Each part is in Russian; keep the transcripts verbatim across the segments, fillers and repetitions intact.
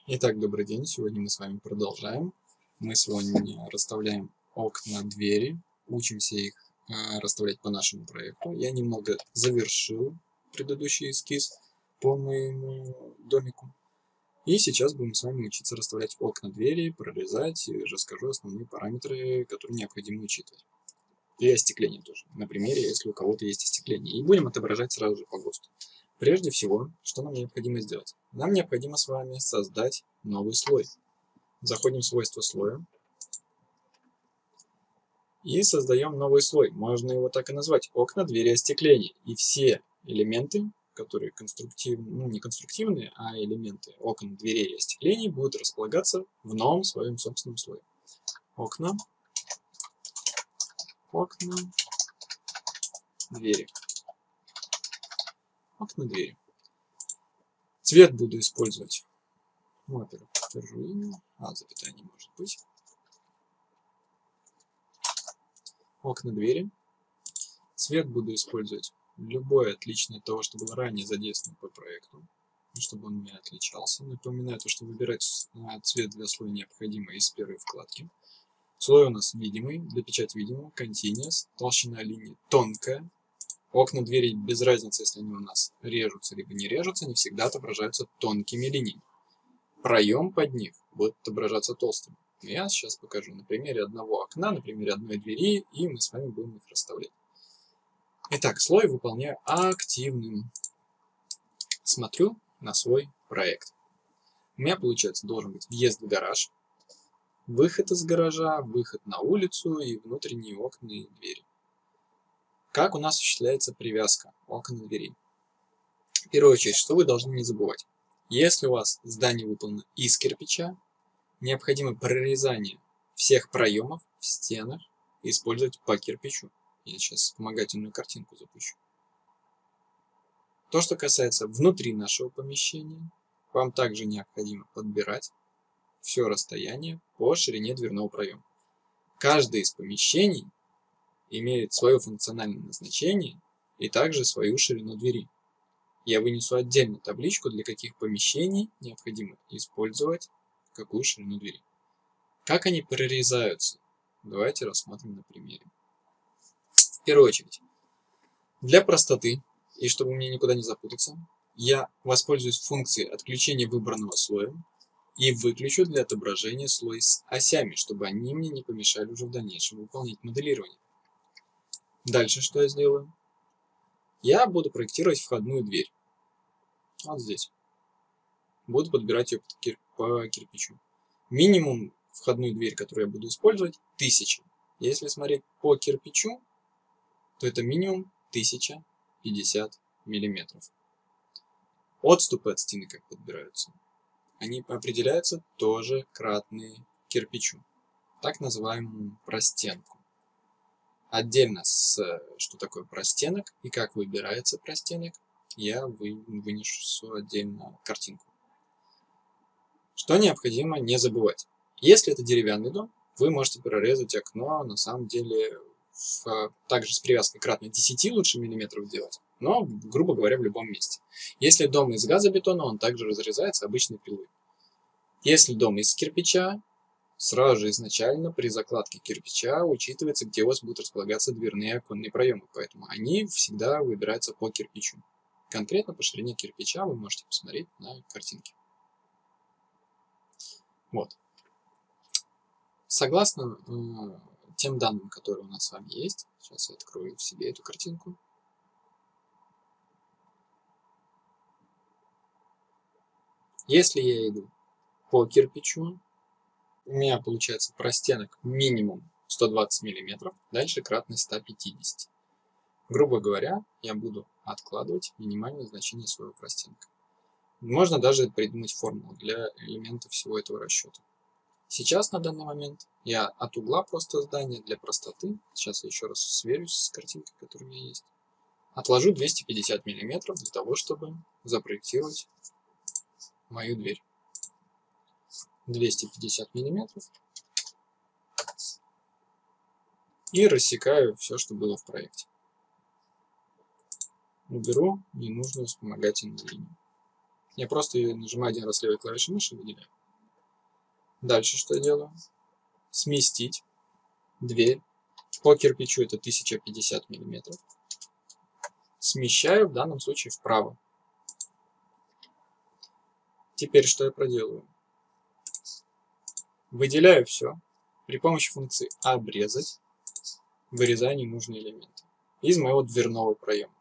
Итак, добрый день. Сегодня мы с вами продолжаем. Мы сегодня расставляем окна, двери, учимся их э, расставлять по нашему проекту. Я немного завершил предыдущий эскиз по моему домику. И сейчас будем с вами учиться расставлять окна, двери, прорезать, и расскажу основные параметры, которые необходимо учитывать. И остекление тоже. На примере, если у кого-то есть остекление. И будем отображать сразу же по ГОСТу. Прежде всего, что нам необходимо сделать? Нам необходимо с вами создать новый слой. Заходим в свойства слоя и создаем новый слой. Можно его так и назвать: окна, двери, остекление. И все элементы, которые конструктивные, ну не конструктивные, а элементы окон, дверей и остеклений будут располагаться в новом своем собственном слое. Окна, окна, двери. Окна, двери. Цвет буду использовать. Ну, во-первых, подтвержу имя. А, запятая не может быть. Окна, двери. Цвет буду использовать любой отличный от того, что было ранее задействовано по проекту, чтобы он не отличался. Напоминаю, то, что выбирать цвет для слоя необходимо из первой вкладки. Слой у нас видимый, для печати видимого, continuous, толщина линии тонкая. Окна, двери, без разницы, если они у нас режутся либо не режутся, они всегда отображаются тонкими линиями. Проем под них будет отображаться толстым. Я сейчас покажу на примере одного окна, на примере одной двери, и мы с вами будем их расставлять. Итак, слой выполняю активным. Смотрю на свой проект. У меня, получается, должен быть въезд в гараж, выход из гаража, выход на улицу и внутренние окна и двери. Как у нас осуществляется привязка окон и дверей? В первую очередь, что вы должны не забывать. Если у вас здание выполнено из кирпича, необходимо прорезание всех проемов в стенах использовать по кирпичу. Я сейчас вспомогательную картинку запущу. То, что касается внутри нашего помещения, вам также необходимо подбирать все расстояние по ширине дверного проема. Каждое из помещений имеет свое функциональное назначение и также свою ширину двери. Я вынесу отдельно табличку, для каких помещений необходимо использовать какую ширину двери. Как они прорезаются? Давайте рассмотрим на примере. В первую очередь, для простоты, и чтобы мне никуда не запутаться, я воспользуюсь функцией отключения выбранного слоя и выключу для отображения слой с осями, чтобы они мне не помешали уже в дальнейшем выполнять моделирование. Дальше что я сделаю? Я буду проектировать входную дверь. Вот здесь. Буду подбирать ее по кирпичу. Минимум входную дверь, которую я буду использовать, тысяча. Если смотреть по кирпичу, то это минимум тысяча пятьдесят миллиметров. Отступы от стены как подбираются? Они определяются тоже кратные кирпичу, так называемую простенку. Отдельно, с, что такое простенок и как выбирается простенок, я вынесу отдельно картинку. Что необходимо не забывать. Если это деревянный дом, вы можете прорезать окно, на самом деле, в, также с привязкой кратно десяти лучше миллиметров делать, но, грубо говоря, в любом месте. Если дом из газобетона, он также разрезается обычной пилой. Если дом из кирпича, сразу же изначально при закладке кирпича учитывается, где у вас будут располагаться дверные и оконные проемы, поэтому они всегда выбираются по кирпичу. Конкретно по ширине кирпича вы можете посмотреть на картинке. Вот. Согласно э, тем данным, которые у нас с вами есть, сейчас я открою в себе эту картинку. Если я иду по кирпичу, у меня получается простенок минимум сто двадцать миллиметров, дальше кратность ста пятидесяти. Грубо говоря, я буду откладывать минимальное значение своего простенка. Можно даже придумать формулу для элементов всего этого расчета. Сейчас, на данный момент, я от угла просто здания для простоты, сейчас я еще раз сверюсь с картинкой, которая у меня есть, отложу двести пятьдесят миллиметров для того, чтобы запроектировать мою дверь. двести пятьдесят миллиметров. И рассекаю все, что было в проекте. Уберу ненужную вспомогательную линию. Я просто нажимаю один раз левой клавишей мыши и выделяю. Дальше что я делаю? Сместить дверь. По кирпичу это тысяча пятьдесят миллиметров. Смещаю в данном случае вправо. Теперь что я проделаю? Выделяю все. При помощи функции «Обрезать» вырезаю ненужные элементы из моего дверного проема.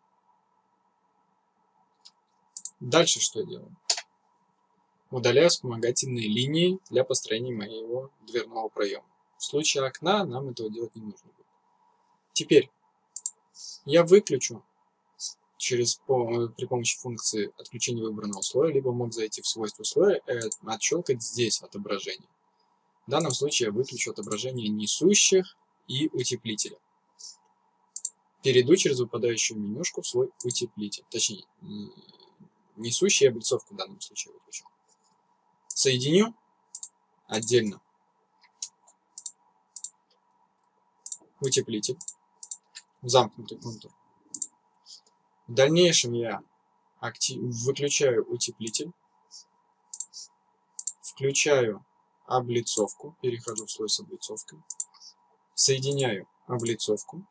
Дальше что я делаю? Удаляю вспомогательные линии для построения моего дверного проема. В случае окна нам этого делать не нужно будет. Теперь я выключу через, при помощи функции отключения выбранного слоя, либо мог зайти в свойства слоя и отщелкать здесь отображение. В данном случае я выключу отображение несущих и утеплителя. Перейду через выпадающую менюшку в слой утеплитель. Точнее, несущие и облицовку в данном случае выключу. Соединю отдельно утеплитель, замкнутый контур. В дальнейшем я актив... выключаю утеплитель, включаю облицовку, перехожу в слой с облицовкой, соединяю облицовку,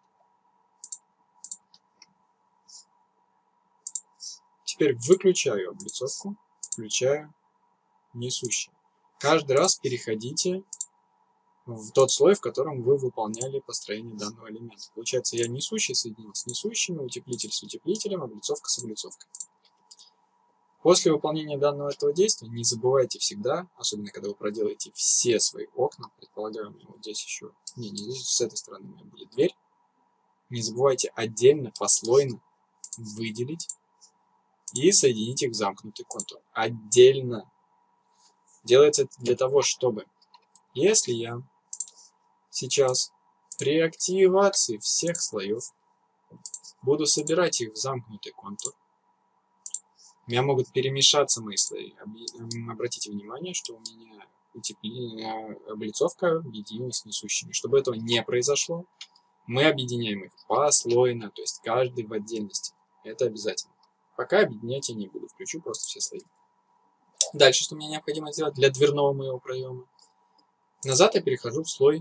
теперь выключаю облицовку, включаю несущий. Каждый раз переходите в тот слой, в котором вы выполняли построение данного элемента. Получается, я несущий соединил с несущими, утеплитель с утеплителем, облицовка с облицовкой. После выполнения данного этого действия не забывайте всегда, особенно когда вы проделаете все свои окна, предполагаю, у меня вот здесь еще, не, не здесь, с этой стороны у меня будет дверь, не забывайте отдельно, послойно выделить и соединить их в замкнутый контур. Отдельно. Делается это для того, чтобы, если я сейчас при активации всех слоев буду собирать их в замкнутый контур, у меня могут перемешаться мои слои. Обратите внимание, что у меня утепление, облицовка объединена с несущими. Чтобы этого не произошло, мы объединяем их послойно, то есть каждый в отдельности. Это обязательно. Пока объединять я не буду, включу просто все слои. Дальше, что мне необходимо сделать для дверного моего проема? Назад я перехожу в слой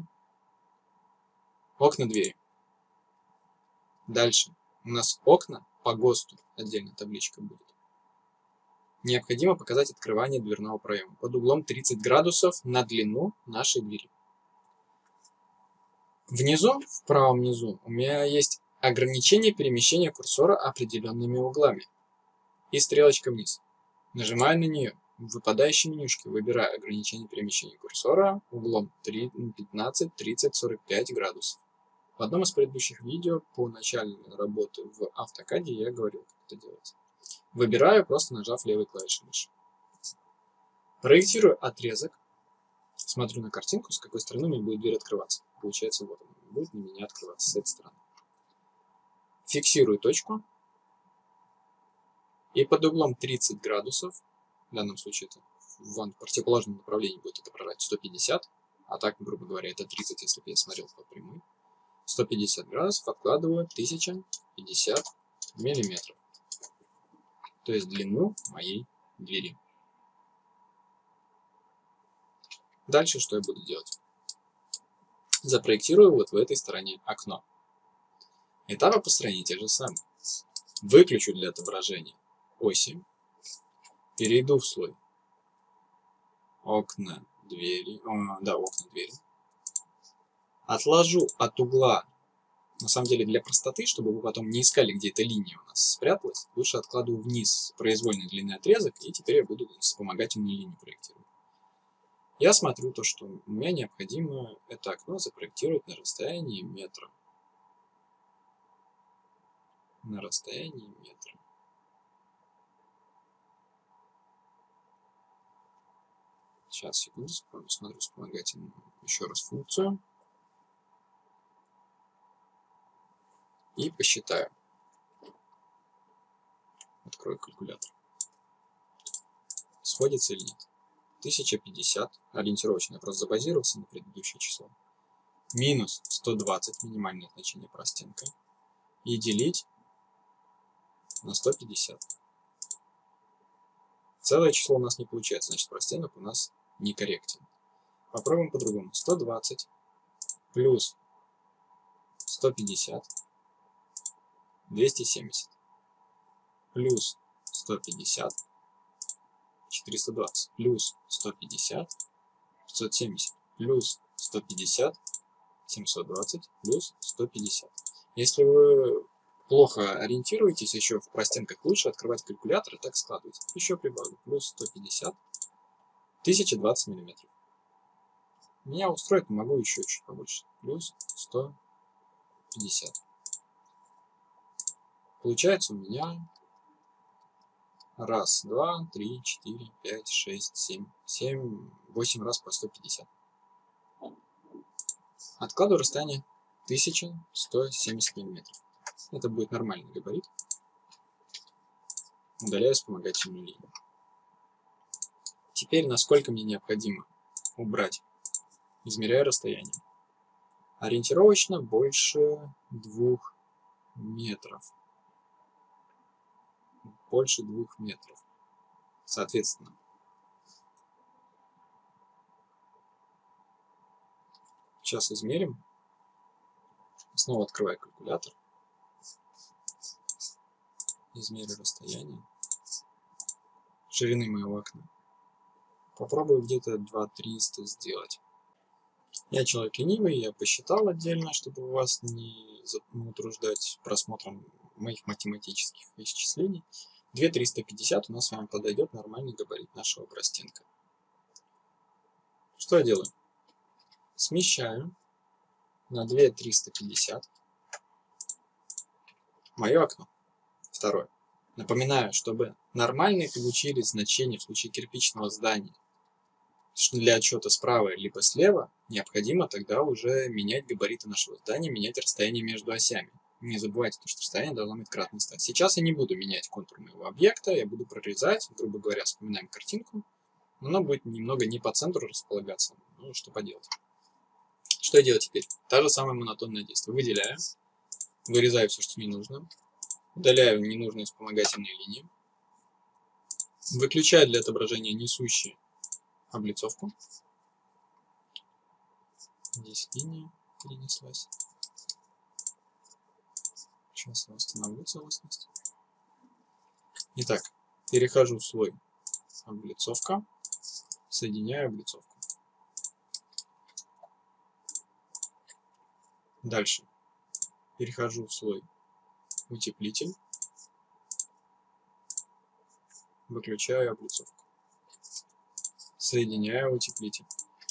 окна двери. Дальше у нас окна по ГОСТу, отдельно табличка будет. Необходимо показать открывание дверного проема под углом тридцать градусов на длину нашей двери. Внизу, в правом низу, у меня есть ограничение перемещения курсора определенными углами и стрелочка вниз. Нажимаю на нее. В выпадающей менюшке выбираю ограничение перемещения курсора углом пятнадцать, тридцать, сорок пять градусов. В одном из предыдущих видео по начальной работе в автокаде я говорил, как это делать. Выбираю, просто нажав левой клавишей мыши. Проектирую отрезок. Смотрю на картинку, с какой стороны у меня будет дверь открываться. Получается, вот она будет на меня открываться с этой стороны. Фиксирую точку. И под углом тридцать градусов, в данном случае это в противоположном направлении будет отображать сто пятьдесят, а так, грубо говоря, это тридцать, если бы я смотрел по прямой. сто пятьдесят градусов откладываю тысяча пятьдесят миллиметров. То есть длину моей двери. Дальше что я буду делать? Запроектирую вот в этой стороне окно. Этапы построения те же самые. Выключу для отображения оси. Перейду в слой окна, двери. О, да, окна, двери. Отложу от угла. На самом деле, для простоты, чтобы вы потом не искали, где эта линия у нас спряталась, лучше откладываю вниз произвольный длинный отрезок, и теперь я буду вспомогательную линию проектировать. Я смотрю то, что у меня необходимо это окно запроектировать на расстоянии метра. На расстоянии метра. Сейчас, секунду, смотрю вспомогательную еще раз функцию. И посчитаю. Открою калькулятор. Сходится или нет? тысяча пятьдесят. Ориентировочно я просто забазировался на предыдущее число. Минус сто двадцать. Минимальное значение простенкой. И делить на сто пятьдесят. Целое число у нас не получается, значит простенок у нас некорректен. Попробуем по-другому. сто двадцать плюс сто пятьдесят, двести семьдесят, плюс сто пятьдесят, четыреста двадцать, плюс сто пятьдесят, пятьсот семьдесят, плюс сто пятьдесят, семьсот двадцать, плюс сто пятьдесят. Если вы плохо ориентируетесь еще в простенках, лучше открывать калькулятор и так складывать. Еще прибавлю. Плюс сто пятьдесят, тысяча двадцать миллиметров. Меня устроит, но могу еще чуть побольше. Плюс сто пятьдесят. Получается у меня раз, два, три, четыре, пять, шесть, семь. семь, восемь раз по сто пятьдесят. Откладываю расстояние тысяча сто семьдесят миллиметров. Это будет нормальный габарит. Удаляю вспомогательную линию. Теперь, насколько мне необходимо убрать, измеряю расстояние. Ориентировочно больше двух метров. Больше двух метров. Соответственно, сейчас измерим. Снова открываю калькулятор. Измерю расстояние ширины моего окна. Попробую где-то два триста сделать. Я человек ленивый, я посчитал отдельно, чтобы вас не утруждать просмотром моих математических исчислений. две триста пятьдесят у нас с вами подойдет нормальный габарит нашего простенка. Что я делаю? Смещаю на две триста пятьдесят мое окно. Второе. Напоминаю, чтобы нормальные получили значение в случае кирпичного здания для отчета справа либо слева, необходимо тогда уже менять габариты нашего здания, менять расстояние между осями. Не забывайте, что расстояние должно быть кратно ста. Сейчас я не буду менять контур моего объекта, я буду прорезать, грубо говоря, вспоминаем картинку. Оно будет немного не по центру располагаться. Ну, что поделать. Что я делаю теперь? Та же самая монотонное действие. Выделяю, вырезаю все, что не нужно. Удаляю ненужные вспомогательные линии. Выключаю для отображения несущие облицовку. Здесь линия перенеслась. Сейчас я восстановлю целостность. Итак, перехожу в слой облицовка. Соединяю облицовку. Дальше. Перехожу в слой утеплитель. Выключаю облицовку. Соединяю утеплитель.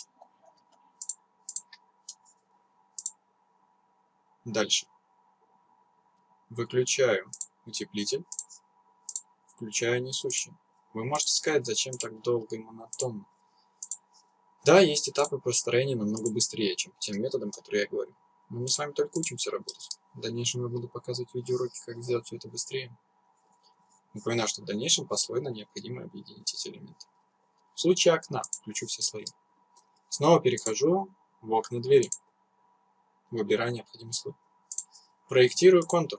Дальше. Выключаю утеплитель. Включаю несущий. Вы можете сказать, зачем так долго и монотонно. Да, есть этапы построения намного быстрее, чем тем методом, который я говорю. Но мы с вами только учимся работать. В дальнейшем я буду показывать видеоуроки, как сделать все это быстрее. Напоминаю, что в дальнейшем послойно необходимо объединить эти элементы. В случае окна включу все слои. Снова перехожу в окна двери. Выбираю необходимый слой. Проектирую контур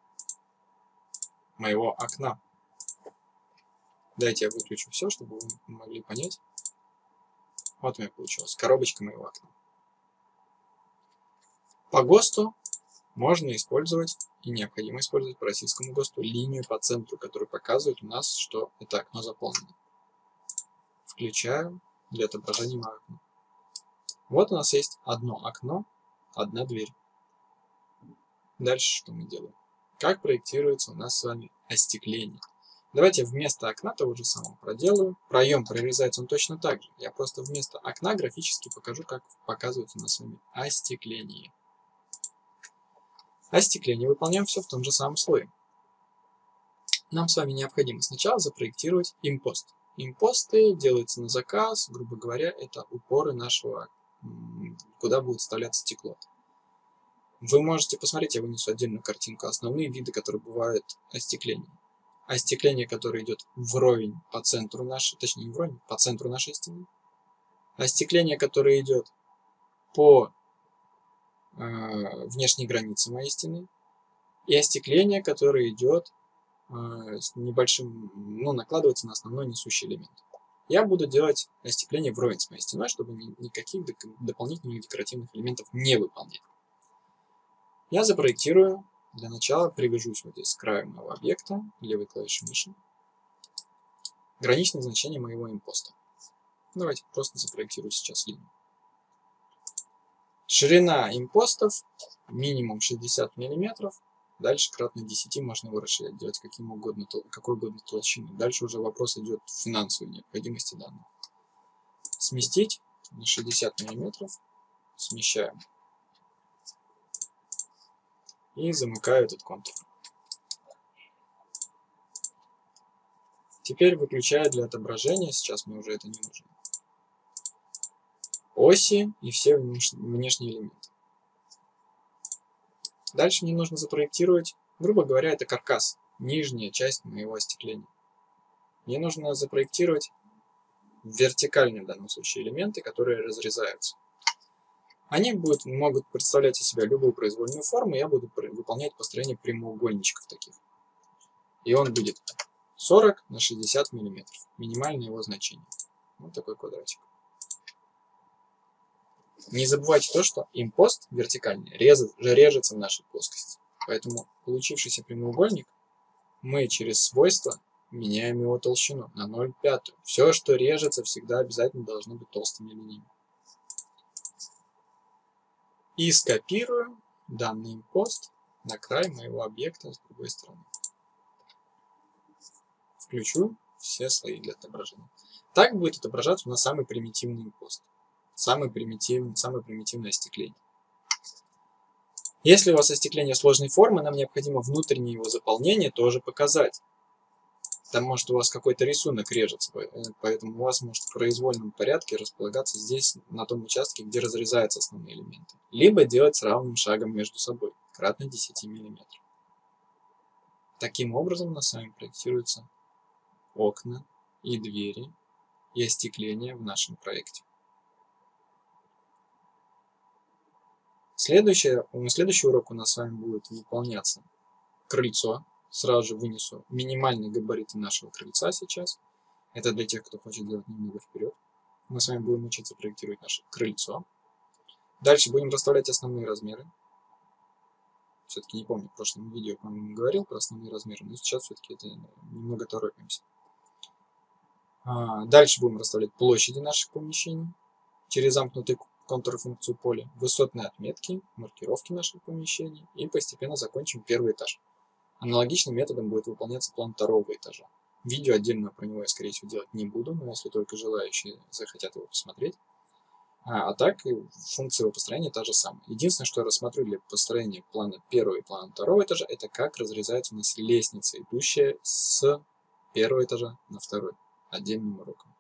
моего окна. Дайте я выключу все, чтобы вы могли понять. Вот у меня получилась коробочка моего окна. По ГОСТу можно использовать и необходимо использовать по российскому ГОСТу линию по центру, которая показывает у нас, что это окно заполнено. Включаю для отображения моего окна. Вот у нас есть одно окно, одна дверь. Дальше что мы делаем? Как проектируется у нас с вами остекление? Давайте вместо окна того же самого проделаю. Проем прорезается он точно так же. Я просто вместо окна графически покажу, как показывается у нас с вами остекление. Остекление выполняем все в том же самом слое. Нам с вами необходимо сначала запроектировать импост. Импосты делаются на заказ, грубо говоря, это упоры нашего, куда будет вставляться стекло. Вы можете посмотреть, я вынесу отдельную картинку, основные виды, которые бывают остекления. Остекление, которое идет вровень по центру нашей, точнее не вровень, по центру нашей стены. Остекление, которое идет по э, внешней границе моей стены. И остекление, которое идет с небольшим, ну, накладывается на основной несущий элемент. Я буду делать остекление вровень с моей стеной, чтобы никаких дополнительных декоративных элементов не выполнять. Я запроектирую, для начала привяжусь вот здесь к краю моего объекта, левой клавишей мыши, граничное значение моего импоста. Давайте просто запроектирую сейчас линию. Ширина импостов минимум шестьдесят миллиметров. Дальше кратно десяти можно его расширять, делать каким угодно, какой угодно толщины. Дальше уже вопрос идет в финансовой необходимости данных. Сместить на шестьдесят миллиметров. Смещаем. И замыкаю этот контур. Теперь выключаю для отображения, сейчас мне уже это не нужно, оси и все внешние элементы. Дальше мне нужно запроектировать, грубо говоря, это каркас, нижняя часть моего остекления. Мне нужно запроектировать вертикальные в данном случае элементы, которые разрезаются. Они будут, могут представлять из себя любую произвольную форму, я буду выполнять построение прямоугольничков таких. И он будет сорок на шестьдесят миллиметров, минимальное его значение. Вот такой квадратик. Не забывайте то, что импост вертикальный режет, режется в нашей плоскости. Поэтому получившийся прямоугольник мы через свойства меняем его толщину на ноль целых пять. Все, что режется, всегда обязательно должно быть толстыми линиями. И скопирую данный импост на край моего объекта с другой стороны. Включу все слои для отображения. Так будет отображаться у нас самый примитивный импост. Самый примитивный, самое примитивное остекление. Если у вас остекление сложной формы, нам необходимо внутреннее его заполнение тоже показать. Там может у вас какой-то рисунок режется, поэтому у вас может в произвольном порядке располагаться здесь, на том участке, где разрезаются основные элементы. Либо делать с равным шагом между собой, кратно десяти миллиметров. Таким образом у нас с вами проектируются окна и двери и остекление в нашем проекте. Следующее, следующий урок у нас с вами будет выполняться крыльцо. Сразу же вынесу минимальные габариты нашего крыльца сейчас. Это для тех, кто хочет делать немного вперед. Мы с вами будем учиться проектировать наше крыльцо. Дальше будем расставлять основные размеры. Все-таки не помню, в прошлом видео, по-моему, говорил про основные размеры, но сейчас все-таки это немного торопимся. Дальше будем расставлять площади наших помещений через замкнутый контур-функцию поля, высотные отметки, маркировки наших помещений и постепенно закончим первый этаж. Аналогичным методом будет выполняться план второго этажа. Видео отдельно про него я, скорее всего, делать не буду, но если только желающие захотят его посмотреть. А, а так, функция его построения та же самая. Единственное, что я рассмотрю для построения плана первого и плана второго этажа, это как разрезается у нас лестница, идущая с первого этажа на второй, отдельным уроком.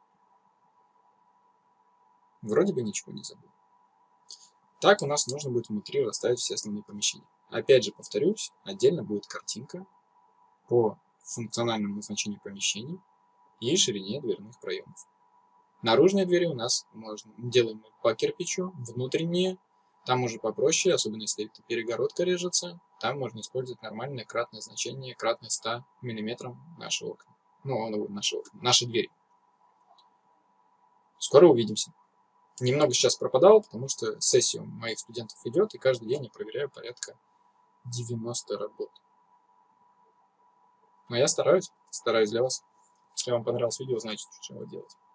Вроде бы ничего не забыл. Так у нас нужно будет внутри расставить все основные помещения. Опять же, повторюсь, отдельно будет картинка по функциональному назначению помещений и ширине дверных проемов. Наружные двери у нас можно, делаем по кирпичу, внутренние, там уже попроще, особенно если перегородка режется, там можно использовать нормальное кратное значение, кратное ста миллиметров наши окна. Ну, наши окна, наши двери. Скоро увидимся. Немного сейчас пропадал, потому что сессия у моих студентов идет, и каждый день я проверяю порядка девяноста работ. Но я стараюсь, стараюсь для вас. Если вам понравилось видео, значит, что его делать.